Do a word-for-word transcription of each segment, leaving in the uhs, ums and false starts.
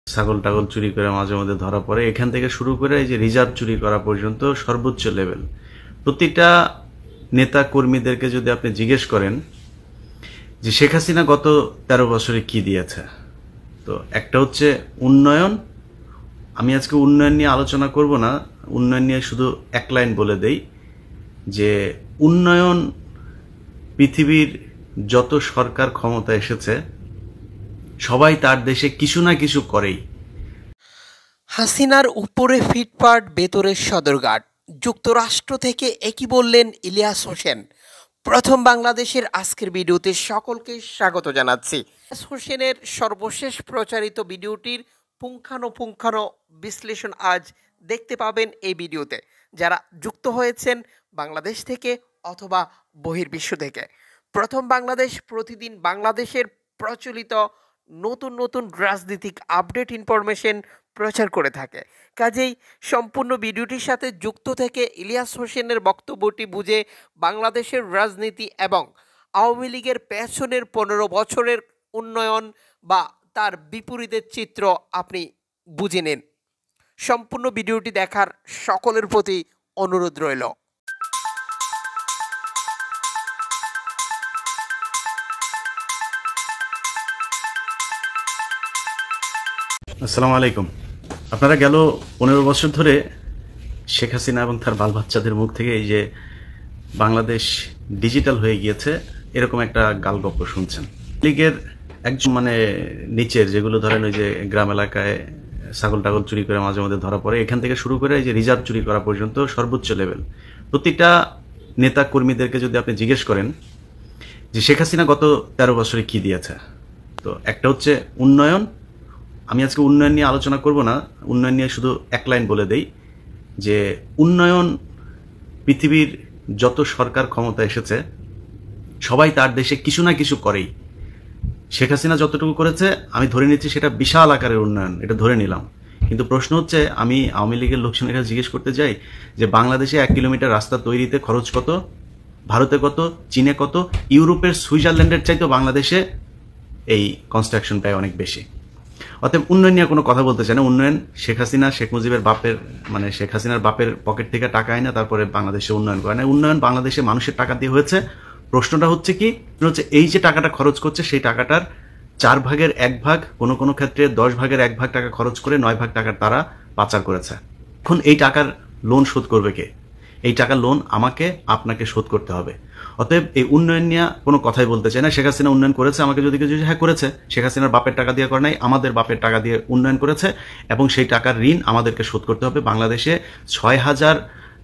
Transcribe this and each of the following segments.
ছাগল টাগল চুরি করে মাঝে মধ্যে ধরা পড়ে, এখান থেকে শুরু করে এই যে রিজার্ভ চুরি করা পর্যন্ত সর্বোচ্চ লেভেল। প্রতিটা নেতা কর্মীদেরকে যদি আপনি জিজ্ঞেস করেন যে শেখ হাসিনা গত তেরো বছরে কি দিয়েছে, তো একটা হচ্ছে উন্নয়ন। আমি আজকে উন্নয়ন নিয়ে আলোচনা করব না, উন্নয়ন নিয়ে শুধু এক লাইন বলে দেই যে উন্নয়ন পৃথিবীর যত সরকার ক্ষমতা এসেছে সবাই তার দেশে কিছু না কিছু করেই। হাসিনার উপরে ফিটপাট, ভেতরে সদরঘাট। যুক্তরাষ্ট্র থেকে একই বললেন ইলিয়াস হোসেন। প্রথম বাংলাদেশের আজকের ভিডিওতে সকলকে স্বাগত জানাচ্ছি। ইলিয়াস হোসেনের সর্বশেষ প্রচারিত ভিডিওটির পুঙ্খানুপুঙ্খানু বিশ্লেষণ আজ দেখতে পাবেন এই ভিডিওতে, যারা যুক্ত হয়েছেন বাংলাদেশ থেকে অথবা বহির্বিশ্ব থেকে। প্রথম বাংলাদেশ প্রতিদিন বাংলাদেশের প্রচলিত নতুন নতুন রাজনৈতিক আপডেট ইনফরমেশন প্রচার করে থাকে। কাজেই সম্পূর্ণ ভিডিওটির সাথে যুক্ত থেকে ইলিয়াস হোসেনের বক্তব্যটি বুঝে বাংলাদেশের রাজনীতি এবং আওয়ামী লীগের পেছনের পনেরো বছরের উন্নয়ন বা তার বিপরীতের চিত্র আপনি বুঝে নিন। সম্পূর্ণ ভিডিওটি দেখার সকলের প্রতি অনুরোধ রইল। আসসালামু আলাইকুম। আপনারা গেল পনেরো বছর ধরে শেখ হাসিনা এবং তার বাল বাচ্চাদের মুখ থেকে এই যে বাংলাদেশ ডিজিটাল হয়ে গিয়েছে এরকম একটা গালগপ্প শুনছেন। লীগের একজন মানে নিচের যেগুলো ধরেন ওই যে গ্রাম এলাকায় ছাগল টাগল চুরি করে মাঝে মধ্যে ধরা পড়ে, এখান থেকে শুরু করে এই যে রিজার্ভ চুরি করা পর্যন্ত সর্বোচ্চ লেভেল। প্রতিটা নেতা কর্মীদেরকে যদি আপনি জিজ্ঞেস করেন যে শেখ হাসিনা গত তেরো বছরে কি দিয়েছে, তো একটা হচ্ছে উন্নয়ন। আমি আজকে উন্নয়ন নিয়ে আলোচনা করব না, উন্নয়ন নিয়ে শুধু এক লাইন বলে দেই যে উন্নয়ন পৃথিবীর যত সরকার ক্ষমতা এসেছে সবাই তার দেশে কিছু না কিছু করেই। শেখ হাসিনা যতটুকু করেছে আমি ধরে নিচ্ছি সেটা বিশাল আকারের উন্নয়ন, এটা ধরে নিলাম। কিন্তু প্রশ্ন হচ্ছে, আমি আওয়ামী লীগের লোকজনের কাছে জিজ্ঞেস করতে চাই যে বাংলাদেশে এক কিলোমিটার রাস্তা তৈরিতে খরচ কত, ভারতে কত, চীনে কত, ইউরোপের সুইজারল্যান্ডের চাইতে বাংলাদেশে এই কনস্ট্রাকশন ব্যয় অনেক বেশি। অতএব উন্নয়ন নিয়ে কোনো কথা বলতে চাই না। উন্নয়ন শেখ হাসিনা শেখ মুজিবের বাপের মানে শেখ হাসিনার বাপের পকেট থেকে টাকা আয় না তারপরে বাংলাদেশে উন্নয়ন করে না। উন্নয়ন বাংলাদেশে মানুষের টাকা দিয়ে হয়েছে। প্রশ্নটা হচ্ছে কি, হচ্ছে এই যে টাকাটা খরচ করছে সেই টাকাটার চার ভাগের এক ভাগ, কোনো কোনো ক্ষেত্রে দশ ভাগের এক ভাগ টাকা খরচ করে নয় ভাগ টাকার তারা পাচার করেছে। এখন এই টাকার লোন শোধ করবে কে? এই টাকার লোন আমাকে আপনাকে শোধ করতে হবে। অতএব এই উন্নয়ন নিয়ে কোনো কথাই বলতে চাই না। শেখ হাসিনা উন্নয়ন করেছে, আমাকে যদি কিছু হ্যাঁ করেছে, শেখ হাসিনার বাপের টাকা দিয়ে করে নাই, আমাদের বাপের টাকা দিয়ে উন্নয়ন করেছে এবং সেই টাকার ঋণ আমাদেরকে শোধ করতে হবে। বাংলাদেশে ছয় হাজার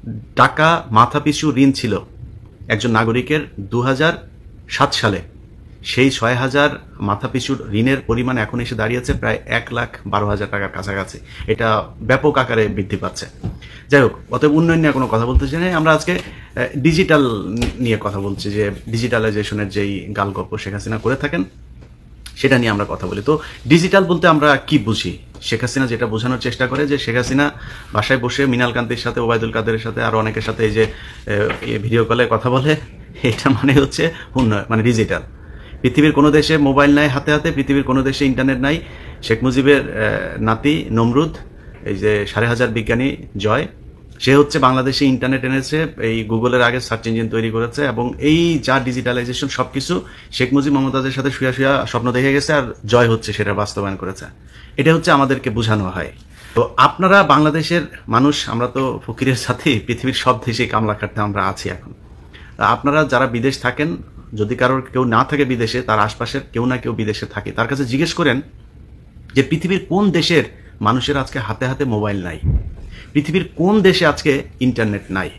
টাকা মাথা পিছু ঋণ ছিল একজন নাগরিকের দু হাজার সাত সালে। সেই ছয় হাজার মাথা পিছুর ঋণের পরিমাণ এখন এসে দাঁড়িয়েছে প্রায় এক লাখ বারো হাজার টাকার কাছাকাছি। এটা ব্যাপক আকারে বৃদ্ধি পাচ্ছে। যাই হোক, অতএব উন্নয়ন নিয়ে কোনো কথা বলতে চাই না। আমরা আজকে ডিজিটাল নিয়ে কথা বলছি, যে ডিজিটালাইজেশনের যেই গালগপ্প শেখ হাসিনা করে থাকেন সেটা নিয়ে আমরা কথা বলি। তো ডিজিটাল বলতে আমরা কি বুঝি? শেখ হাসিনা যেটা বোঝানোর চেষ্টা করে যে শেখ হাসিনা বাসায় বসে মিনাল কান্তির সাথে, ওবায়দুল কাদেরের সাথে আরো অনেকের সাথে এই যে ভিডিও কলে কথা বলে, এটা মানে হচ্ছে উন্নয়ন, মানে ডিজিটাল। পৃথিবীর কোনো দেশে মোবাইল নাই হাতে হাতে, পৃথিবীর কোনো দেশে ইন্টারনেট নাই। শেখ মুজিবের নাতি নমরুদ, এই যে সাড়ে হাজার বিজ্ঞানী জয়, সে হচ্ছে বাংলাদেশে ইন্টারনেট এনেছে, এই গুগলের আগে সার্চ ইঞ্জিন তৈরি করেছে এবং এই যা ডিজিটালাইজেশন সবকিছু শেখ মুজিব মমতাজের সাথে শুয়া শুয়া স্বপ্ন দেখে গেছে আর জয় হচ্ছে সেটা বাস্তবায়ন করেছে। এটা হচ্ছে আমাদেরকে বোঝানো হয়। তো আপনারা বাংলাদেশের মানুষ, আমরা তো ফকিরের সাথে পৃথিবীর সব দেশে কামলা খাটতে আমরা আছি এখন। আপনারা যারা বিদেশ থাকেন, যদি কারোর কেউ না থাকে বিদেশে, তার আশপাশের কেউ না কেউ বিদেশে থাকে, তার কাছে জিজ্ঞেস করেন যে পৃথিবীর কোন দেশের মানুষের আজকে হাতে হাতে মোবাইল নাই, পৃথিবীর কোন দেশে আজকে ইন্টারনেট নাই।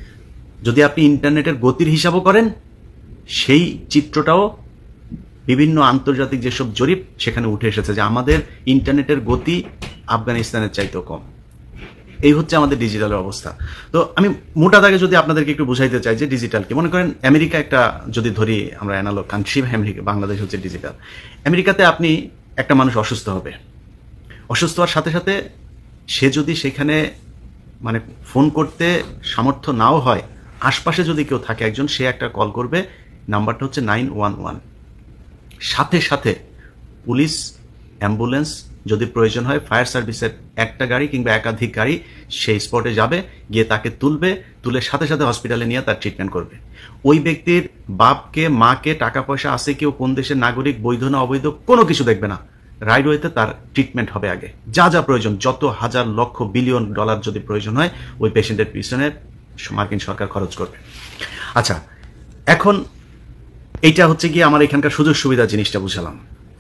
যদি আপনি ইন্টারনেটের গতির হিসাবও করেন, সেই চিত্রটাও বিভিন্ন আন্তর্জাতিক যেসব জরিপ সেখানে উঠে এসেছে যে আমাদের ইন্টারনেটের গতি আফগানিস্তানের চাইতেও কম। এই হচ্ছে আমাদের ডিজিটালের অবস্থা। তো আমি মোটা দাগে যদি আপনাদেরকে একটু বুঝাইতে চাই যে ডিজিটাল কি, মনে করেন আমেরিকা একটা যদি ধরি আমরা অ্যানালগ কান্ট্রি, আমেরিকা, বাংলাদেশ হচ্ছে ডিজিটাল। আমেরিকাতে আপনি একটা মানুষ অসুস্থ হবে, অসুস্থ হওয়ার সাথে সাথে সে যদি সেখানে মানে ফোন করতে সামর্থ্য নাও হয়, আশপাশে যদি কেউ থাকে একজন, সে একটা কল করবে, নাম্বারটা হচ্ছে নাইন ওয়ান ওয়ান। সাথে সাথে পুলিশ, অ্যাম্বুলেন্স, যদি প্রয়োজন হয় ফায়ার সার্ভিসের একটা গাড়ি কিংবা একাধিক গাড়ি সেই স্পটে যাবে, গিয়ে তাকে তুলবে, তুলে সাথে সাথে হসপিটালে নিয়ে তার ট্রিটমেন্ট করবে। ওই ব্যক্তির বাপকে মাকে টাকা পয়সা আছে কেউ কোন দেশের নাগরিক বৈধ না অবৈধ কোনো কিছু দেখবে না, রাইডওয়েতে তার ট্রিটমেন্ট হবে আগে। যা যা প্রয়োজন, যত হাজার লক্ষ বিলিয়ন ডলার যদি প্রয়োজন হয় ওই পেশেন্টের পিছনে মার্কিন সরকার খরচ করবে। আচ্ছা, এখন এইটা হচ্ছে গিয়ে আমার এখানকার সুযোগ সুবিধা জিনিসটা বুঝালাম।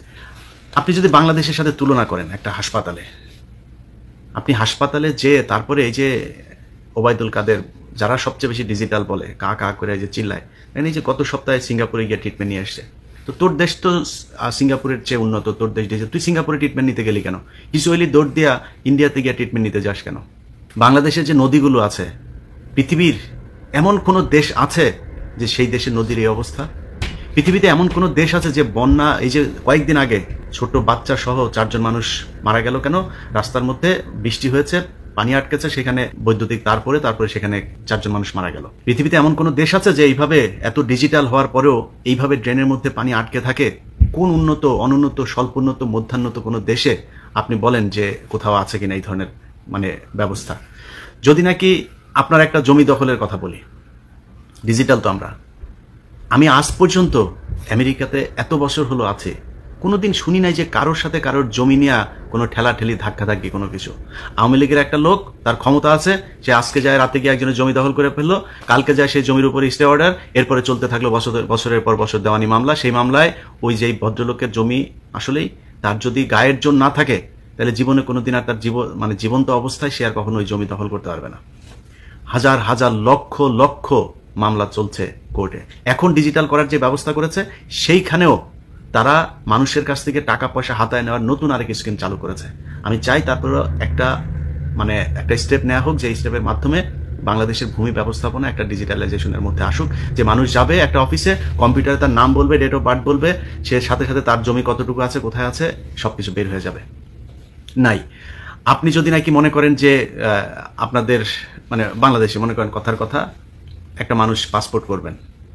আপনি যদি বাংলাদেশের সাথে তুলনা করেন একটা হাসপাতালে, আপনি হাসপাতালে যে তারপরে এই যে ওবায়দুল কাদের যারা সবচেয়ে বেশি ডিজিটাল বলে কা কা করে যে চিল্লায়, এই যে গত সপ্তাহে সিঙ্গাপুরে গিয়ে ট্রিটমেন্ট নিয়ে আসছে, তো তোর দেশ তো সিঙ্গাপুরের চেয়ে উন্নত, তোর দেশ দিয়েছে, তুই সিঙ্গাপুরে ট্রিটমেন্ট নিতে গেলি কেন? কিছু হইলি দৌড় দিয়া ইন্ডিয়াতে গিয়ে ট্রিটমেন্ট নিতে যাস কেন? বাংলাদেশের যে নদীগুলো আছে, পৃথিবীর এমন কোনো দেশ আছে যে সেই দেশের নদীর এই অবস্থা? পৃথিবীতে এমন কোনো দেশ আছে যে বন্যা, এই যে কয়েকদিন আগে ছোট বাচ্চা সহ চারজন মানুষ মারা গেল কেন? রাস্তার মধ্যে বৃষ্টি হয়েছে, পানি আটকেছে, সেখানে বৈদ্যুতিক তার পরে তারপরে সেখানে চারজন মানুষ মারা গেল। পৃথিবীতে এমন কোনো দেশ আছে যে এইভাবে এত ডিজিটাল হওয়ার পরেও এইভাবে ড্রেনের মধ্যে পানি আটকে থাকে? কোন উন্নত, অনুন্নত, স্বল্পোন্নত, মধ্যান্নত কোনো দেশে আপনি বলেন যে কোথাও আছে কিনা এই ধরনের মানে ব্যবস্থা? যদি নাকি আপনার একটা জমি দখলের কথা বলি, ডিজিটাল তো আমরা, আমি আজ পর্যন্ত আমেরিকাতে এত বছর হলো আছে, কোনোদিন শুনি নাই যে কারোর সাথে কারোর জমি নিয়ে কোনো ঠেলাঠেলি ধাক্কাধাক্কি কোনো কিছু। আওয়ামী লীগের একটা লোক, তার ক্ষমতা আছে, সে আজকে যায় রাতে গিয়ে একজনের জমি দখল করে ফেললো, কালকে যায় সেই জমির উপরে স্টে অর্ডার, এরপরে চলতে থাকলো বছর বছরের পর বছর দেওয়ানি মামলা। সেই মামলায় ওই যে ভদ্রলোকের জমি, আসলেই তার যদি গায়ের জোর না থাকে তাহলে জীবনে কোনোদিন আর তার জীবন মানে জীবন্ত অবস্থায় সে আর কখনো ওই জমি দখল করতে পারবে না। হাজার হাজার লক্ষ লক্ষ মামলা চলছে কোর্টে। এখন ডিজিটাল করার যে ব্যবস্থা করেছে সেইখানেও তারা মানুষের কাছ থেকে টাকা পয়সা হাতায় নেওয়ার নতুন আরেক স্কিম চালু করেছে। আমি চাই তারপর একটা মানে একটা স্টেপ নেওয়া হোক, যে স্টেপের মাধ্যমে বাংলাদেশের ভূমি ব্যবস্থাপনা একটা ডিজিটালাইজেশনের মধ্যে আসুক, যে মানুষ যাবে একটা অফিসে, কম্পিউটারে তার নাম বলবে, ডেট অফ বার্থ বলবে, সে সাথে সাথে তার জমি কতটুকু আছে, কোথায় আছে, সবকিছু বের হয়ে যাবে। নাই, আপনি যদি নাকি মনে করেন যে আপনাদের মানে বাংলাদেশে মনে করেন কথার কথা একটা মানুষ পাসপোর্ট করবেন,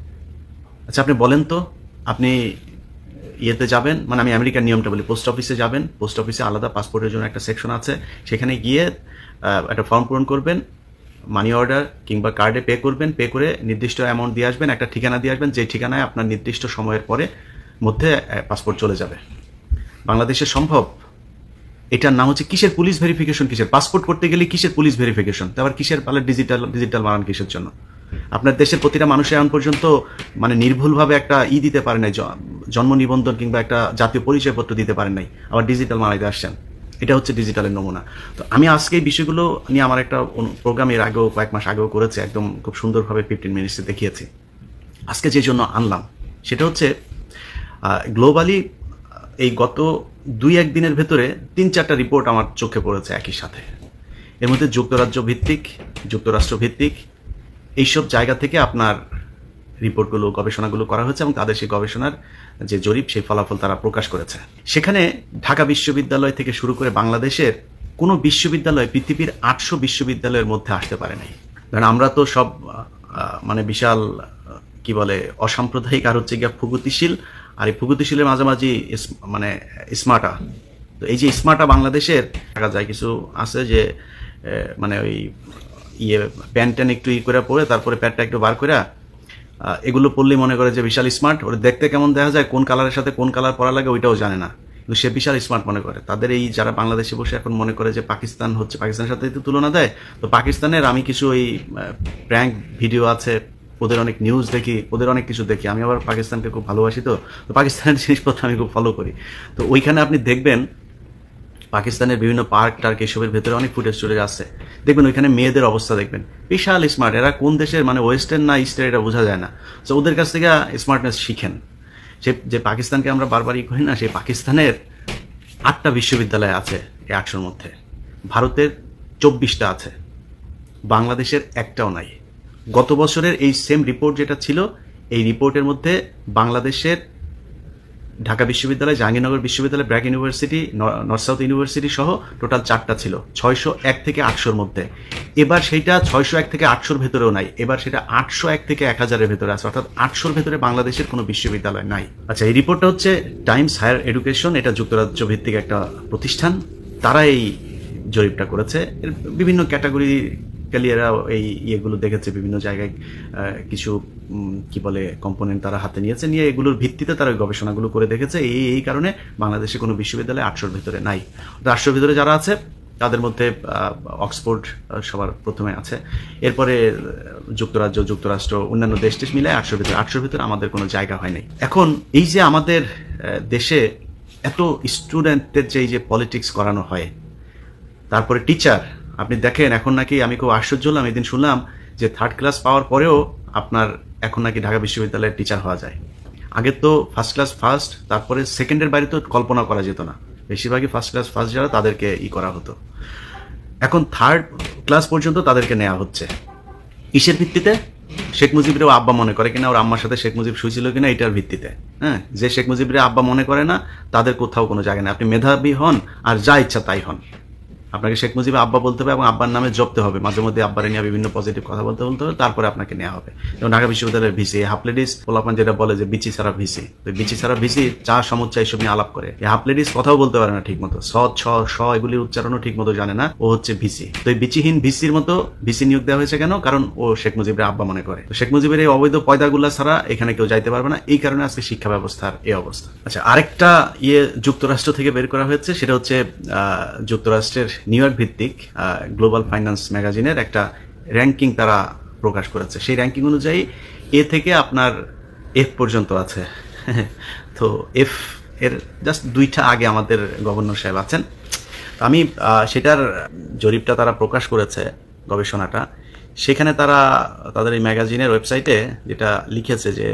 আচ্ছা আপনি বলেন তো, আপনি ইয়েতে যাবেন, মানে আমি আমেরিকার নিয়মটা বলি, পোস্ট অফিসে যাবেন, পোস্ট অফিসে আলাদা পাসপোর্টের জন্য একটা সেকশন আছে, সেখানে গিয়ে একটা ফর্ম পূরণ করবেন, মানি অর্ডার কিংবা কার্ডে পে করবেন, পে করে নির্দিষ্ট অ্যামাউন্ট দিয়ে আসবেন, একটা ঠিকানা দিয়ে আসবেন, যে ঠিকানায় আপনার নির্দিষ্ট সময়ের পরে মধ্যে পাসপোর্ট চলে যাবে। বাংলাদেশে সম্ভব? এটার নাম হচ্ছে কিসের পুলিশ ভেরিফিকেশন? কিসের পাসপোর্ট করতে গেলে কিসের পুলিশ ভেরিফিকেশন? আবার কিসের পালে ডিজিটাল ডিজিটাল বানান কিসের জন্য? আপনার দেশের প্রতিটা মানুষের এখন পর্যন্ত মানে নির্ভুলভাবে একটা ই দিতে পারে নাই, জন্ম নিবন্ধন কিংবা একটা জাতীয় পরিচয়পত্র দিতে পারেন নাই, আবার ডিজিটাল বানাইতে আসছেন। এটা হচ্ছে ডিজিটালের নমুনা। তো আমি আজকে এই বিষয়গুলো নিয়ে আমার একটা প্রোগ্রাম এর আগেও কয়েক মাস আগেও করেছে, একদম খুব সুন্দরভাবে ফিফটিন মিনিটসে দেখিয়েছি। আজকে যে জন্য আনলাম সেটা হচ্ছে গ্লোবালি এই গত দুই এক দিনের ভেতরে তিন চারটা রিপোর্ট আমার চোখে পড়েছে একই সাথে। এর মধ্যে যুক্তরাজ্য ভিত্তিক, যুক্তরাষ্ট্র ভিত্তিক এইসব জায়গা থেকে আপনার রিপোর্টগুলো, গবেষণাগুলো করা হয়েছে, এবং তাদের সেই গবেষণার যে জরিপ, সেই ফলাফল তারা প্রকাশ করেছে। সেখানে ঢাকা বিশ্ববিদ্যালয় থেকে শুরু করে বাংলাদেশের কোনো বিশ্ববিদ্যালয় পৃথিবীর আটশো বিশ্ববিদ্যালয়ের মধ্যে আসতে পারে নাই। কারণ আমরা তো সব মানে বিশাল কি বলে অসাম্প্রদায়িক আর হচ্ছে গিয়া প্রগতিশীল, আর এই প্রগতিশীলের মাঝামাঝি মানে স্মার্টা। তো এই যে স্মার্টা বাংলাদেশের দেখা যায় কিছু আছে যে মানে ওই ইয়ে প্যান্ট ট্যান একটু ই করে পরে তারপরে প্যান্টটা একটু বার করে এগুলো পড়লেই মনে করে যে বিশাল স্মার্ট। ওরা দেখতে কেমন দেখা যায়, কোন কালারের সাথে কোন কালার পরা লাগে ওইটাও জানে না, কিন্তু সে বিশাল স্মার্ট মনে করে। তাদের এই যারা বাংলাদেশে বসে এখন মনে করে যে পাকিস্তান হচ্ছে, পাকিস্তানের সাথে তো তুলনা দেয়। তো পাকিস্তানের আমি কিছু ওই প্র্যাঙ্ক ভিডিও আছে, ওদের অনেক নিউজ দেখি, ওদের অনেক কিছু দেখি। আমি আবার পাকিস্তানকে খুব ভালোবাসি, তো তো পাকিস্তানের জিনিসপত্র আমি খুব ফলো করি। তো ওইখানে আপনি দেখবেন পাকিস্তানের বিভিন্ন পার্ক টার্ক এসবের ভেতরে অনেক ফুটেজ চলে আসছে, দেখবেন ওইখানে মেয়েদের অবস্থা দেখবেন বিশাল স্মার্ট। এরা কোন দেশের মানে ওয়েস্টার্ন না ইস্টার্ন এটা বোঝা যায় না। তো ওদের কাছ থেকে স্মার্টনেস শিখেন। সে যে পাকিস্তানকে আমরা বারবারই করি না, সেই পাকিস্তানের আটটা বিশ্ববিদ্যালয় আছে এই আটশোর মধ্যে, ভারতের চব্বিশটা আছে, বাংলাদেশের একটাও নাই। গত বছরের এই সেম রিপোর্ট যেটা ছিল, এই রিপোর্টের মধ্যে বাংলাদেশের ঢাকা বিশ্ববিদ্যালয়, জাহাঙ্গীরনগর বিশ্ববিদ্যালয়, ব্র্যাক ইউনিভার্সিটি, নর্থ সাউথ ইউনিভার্সিটি সহ টোটাল চারটা ছিল, ছয়শো এক থেকে আটশোর মধ্যে। এবার সেইটা ছয়শো এক থেকে আটশোর ভেতরেও নাই, এবার সেটা আটশো এক থেকে এক হাজারের ভেতরে আছে, অর্থাৎ আটশোর ভেতরে বাংলাদেশের কোনো বিশ্ববিদ্যালয় নাই। আচ্ছা, এই রিপোর্টটা হচ্ছে টাইমস হায়ার এডুকেশন, এটা যুক্তরাজ্য ভিত্তিক একটা প্রতিষ্ঠান, তারা এই জরিপটা করেছে। এর বিভিন্ন ক্যাটাগরি এরা এই ইয়েগুলো দেখেছে, বিভিন্ন জায়গায় কিছু কি বলে কম্পোনেন্ট তারা হাতে নিয়েছে, নিয়ে এগুলোর ভিত্তিতে তারা গবেষণাগুলো করে দেখেছে এই এই কারণে বাংলাদেশে কোনো বিশ্ববিদ্যালয় আটশোর ভিতরে নাই। আটশোর ভিতরে যারা আছে তাদের মধ্যে অক্সফোর্ড সবার প্রথমে আছে, এরপরে যুক্তরাজ্য, যুক্তরাষ্ট্র, অন্যান্য দেশ টেশ মিলে আটশোর ভিতরে। আটশোর ভিতরে আমাদের কোনো জায়গা হয় নাই। এখন এই যে আমাদের দেশে এত স্টুডেন্টদের যে এই যে পলিটিক্স করানো হয়, তারপরে টিচার, আপনি দেখেন এখন নাকি, আমি খুব আশ্চর্য হলাম এদিন শুনলাম যে থার্ড ক্লাস পাওয়ার পরেও আপনার এখন নাকি ঢাকা বিশ্ববিদ্যালয়ের টিচার হওয়া যায়। আগে তো ফার্স্ট ক্লাস ফার্স্ট, তারপরে সেকেন্ডের বাইরে তো কল্পনা করা যেত না, বেশিরভাগই ফার্স্ট ক্লাস ফার্স্ট যারা তাদেরকে ই করা হতো। এখন থার্ড ক্লাস পর্যন্ত তাদেরকে নেওয়া হচ্ছে। ইসের ভিত্তিতে? শেখ মুজিবেরও আব্বা মনে করে কিনা, ওর আম্মার সাথে শেখ মুজিব শুয়েছিল কিনা, এটার ভিত্তিতে। হ্যাঁ, যে শেখ মুজিবের আব্বা মনে করে না তাদের কোথাও কোনো জায়গা নেই। আপনি মেধাবী হন আর যা ইচ্ছা তাই হন, আপনাকে শেখ মুজিব আব্বা বলতে হবে এবং আব্বার নামে জপতে হবে, মাঝে মধ্যে আব্বারে নিয়ে বিভিন্ন পজিটিভ কথা বলতে বলতে হবে, তারপরে আপনাকে নেওয়া হবে। এবং ঢাকা বিশ্ববিদ্যালয়ের ভিসি, হাফ লেডিস পোলাপান যেটা বলে যে বিচি ছাড়া ভিসি, তো বিচি ছাড়া ভিসি চা সমুচ্চা এইসব নিয়ে আলাপ করে। এই হাফ লেডিস কথাও বলতে পারে না ঠিক মতো, স ছ স এগুলির উচ্চারণও ঠিক মতো জানে না, ও হচ্ছে ভিসি। তো এই বিচিহীন ভিসির মতো ভিসি নিয়োগ দেওয়া হয়েছে কেন? কারণ ও শেখ মুজিবের আব্বা মনে করে। তো শেখ মুজিবের এই অবৈধ পয়দাগুলা ছাড়া এখানে কেউ যাইতে পারবে না, এই কারণে আজকে শিক্ষা ব্যবস্থার এই অবস্থা। আচ্ছা, আরেকটা ইয়ে যুক্তরাষ্ট্র থেকে বের করা হয়েছে, সেটা হচ্ছে যুক্তরাষ্ট্রের নিউ ইয়র্ক ভিত্তিক গ্লোবাল ফাইন্যান্স ম্যাগাজিনের একটা র্যাঙ্কিং তারা প্রকাশ করেছে। সেই র্যাঙ্কিং অনুযায়ী এ থেকে আপনার এফ পর্যন্ত আছে। তো এফ এর জাস্ট দুইটা আগে আমাদের গভর্নর সাহেব আছেন। আমি সেটার জরিপটা তারা প্রকাশ করেছে, গবেষণাটা, সেখানে তারা তাদের এই ম্যাগাজিনের ওয়েবসাইটে যেটা লিখেছে যে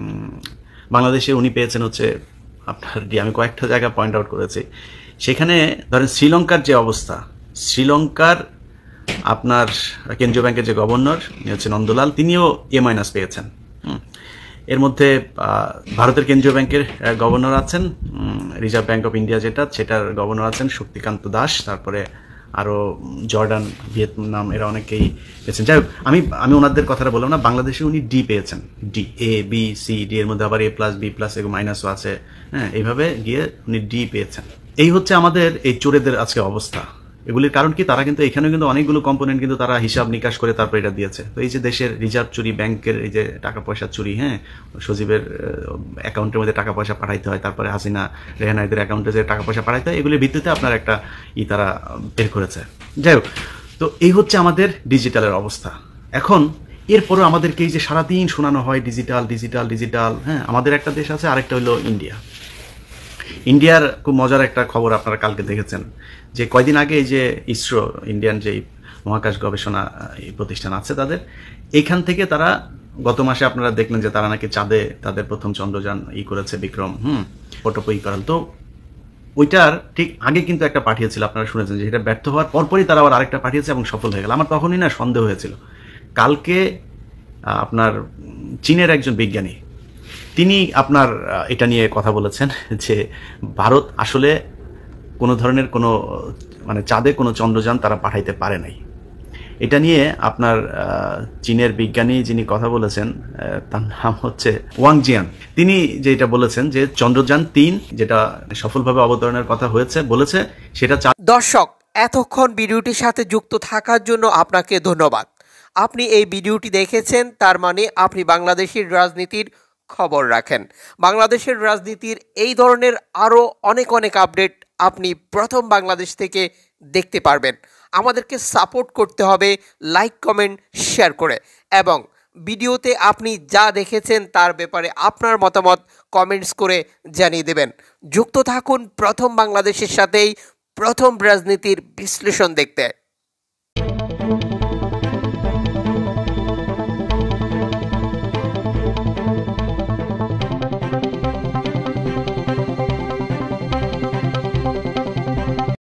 বাংলাদেশে উনি পেয়েছেন হচ্ছে আপনার, আমি কয়েকটা জায়গা পয়েন্ট আউট করেছি। সেখানে ধরেন শ্রীলঙ্কার যে অবস্থা, শ্রীলঙ্কার আপনার কেন্দ্রীয় ব্যাংকের যে গভর্নর উনি হচ্ছে নন্দলাল, তিনিও এ মাইনাস পেয়েছেন। এর মধ্যে ভারতের কেন্দ্রীয় ব্যাংকের গভর্নর আছেন, রিজার্ভ ব্যাংক অফ ইন্ডিয়া যেটা, সেটার গভর্নর আছেন শক্তিকান্ত দাস, তারপরে আরও জর্ডান, ভিয়েতনাম, এরা অনেকেই পেয়েছেন। যাই হোক, আমি আমি ওনাদের কথাটা বললাম না, বাংলাদেশে উনি ডি পেয়েছেন, D, A B C D, এর মধ্যে আবার এ প্লাস বি প্লাস এগুলো মাইনাসও আছে। হ্যাঁ, এইভাবে গিয়ে উনি ডি পেয়েছেন। এই হচ্ছে আমাদের এই চোরেদের আজকে অবস্থা। এগুলির কারণ কি? তারা কিন্তু এখানেও কিন্তু অনেকগুলো কম্পোনেন্ট কিন্তু তারা হিসাব নিকাশ করে তারপর এটা দিয়েছে। তো এই যে দেশের রিজার্ভ চুরি, ব্যাংকের এই যে টাকা পয়সা চুরি, হ্যাঁ, সজীবের অ্যাকাউন্টের মধ্যে টাকা পয়সা পাঠাইতে হয়, তারপরে হাসিনা রেহানাইদের অ্যাকাউন্টে যে টাকা পয়সা পাঠাইতে হয়, এগুলির ভিত্তিতে আপনার একটা ই তারা বের করেছে। যাই হোক, তো এই হচ্ছে আমাদের ডিজিটালের অবস্থা। এখন এরপরও আমাদেরকে এই যে সারাদিন শোনানো হয় ডিজিটাল ডিজিটাল ডিজিটাল, হ্যাঁ, আমাদের একটা দেশ আছে, আরেকটা হলো ইন্ডিয়া। ইন্ডিয়ার খুব মজার একটা খবর আপনারা কালকে দেখেছেন যে কয়দিন আগে এই যে ইসরো, ইন্ডিয়ান যে মহাকাশ গবেষণা প্রতিষ্ঠান আছে তাদের, এখান থেকে তারা গত মাসে আপনারা দেখলেন যে তারা নাকি চাঁদে তাদের প্রথম চন্দ্রযান ই করেছে, বিক্রম, হুম ফটোপ ই করাল। তো ওইটার ঠিক আগে কিন্তু একটা পাঠিয়েছিল, আপনারা শুনেছেন যে এটা ব্যর্থ হওয়ার পরপরই তারা আবার আরেকটা পাঠিয়েছে এবং সফল হয়ে গেল। আমার তখনই না সন্দেহ হয়েছিল। কালকে আপনার চীনের একজন বিজ্ঞানী, তিনি আপনার এটা নিয়ে কথা বলেছেন যে ভারত আসলে কোনো ধরনের কোনো মানে চাঁদে কোনো চন্দ্রযান তারা পাঠাইতে পারে নাই। এটা নিয়ে আপনার চীনের বিজ্ঞানী যিনি কথা বলেছেন, তার নাম হচ্ছে ওয়াং জিয়ান, তিনি যেটা বলেছেন যে চন্দ্রযান তিন যেটা সফলভাবে অবতরণের কথা হয়েছে বলেছে সেটা। দর্শক, এতক্ষণ ভিডিওটির সাথে যুক্ত থাকার জন্য আপনাকে ধন্যবাদ। আপনি এই ভিডিওটি দেখেছেন, তার মানে আপনি বাংলাদেশের রাজনীতির খবর রাখেন। বাংলাদেশের রাজনীতির এই ধরনের আরও অনেক অনেক আপডেট আপনি প্রথম বাংলাদেশ থেকে দেখতে পারবেন। আমাদেরকে সাপোর্ট করতে হবে লাইক, কমেন্ট, শেয়ার করে, এবং ভিডিওতে আপনি যা দেখেছেন তার ব্যাপারে আপনার মতামত কমেন্টস করে জানিয়ে দেবেন। যুক্ত থাকুন প্রথম বাংলাদেশের সাথেই প্রথম রাজনীতির বিশ্লেষণ দেখতে।